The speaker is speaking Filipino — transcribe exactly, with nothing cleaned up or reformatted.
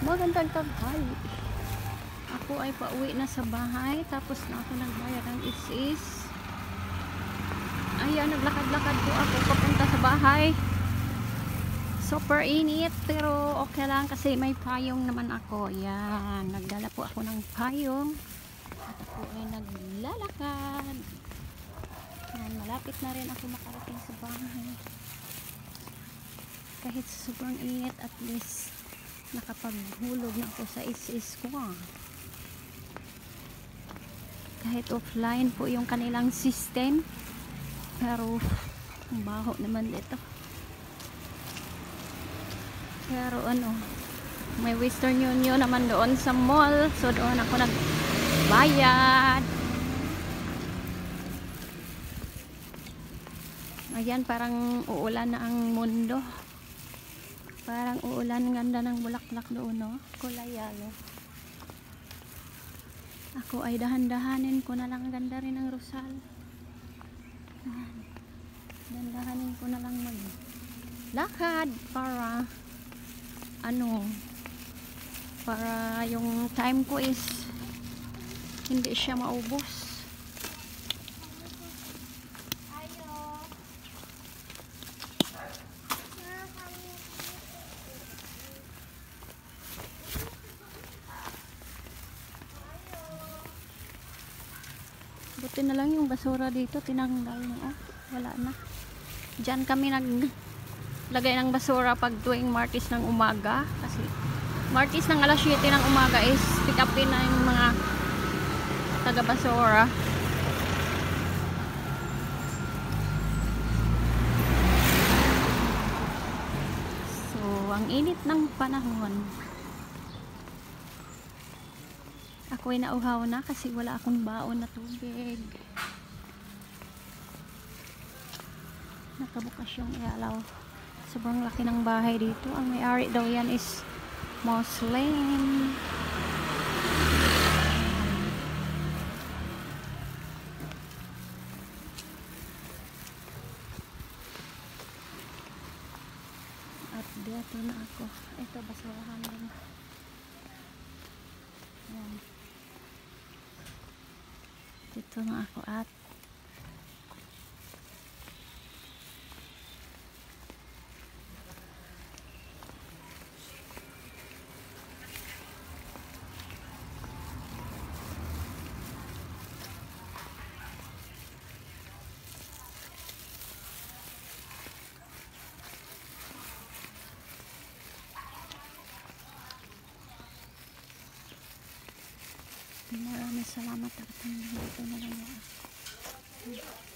Magandang tanghali. Ako ay pauwi na sa bahay. Tapos na ako nagbayad ng is-is. Ayan, naglakad-lakad po ako papunta sa bahay. Super init, pero okay lang kasi may payong naman ako. Ayan, nagdala po ako ng payong. At ako ay naglalakad. Ayan, malapit na rin ako makarating sa bahay. Kahit sobrang init, at least nakapaghulog na ako sa is-is ko. Ah. Kahit offline po yung kanilang system, pero ang baho naman dito. Pero ano, may Western Union naman doon sa mall, so doon ako nagbayad. Ayan, parang uulan na ang mundo. Parang uulan, ganda ng bulaklak doon, no? Kulay yellow. Ako ay dahan-dahanin ko na lang. Ganda rin ng Rosal. Dahan-dahanin ko na lang maglakad para ano, para yung time ko is hindi siya maubos. Buti na lang yung basura dito tinanggal na. Oh, wala na. Diyan kami naglagay ng basura pag tuwing Martes ng umaga. Kasi Martes ng alas siyete ng umaga is pick upin na yung mga taga basura. So, ang init ng panahon. Ako'y nauhaw na kasi wala akong baon na tubig. Nakabukas yung ilaw. Sobrang laki ng bahay dito. Ang may-ari daw yan is Muslim. At dito na ako. Ito, basurahan din. Ayan. Dito na ako at maraming salamat at dito na lang ako.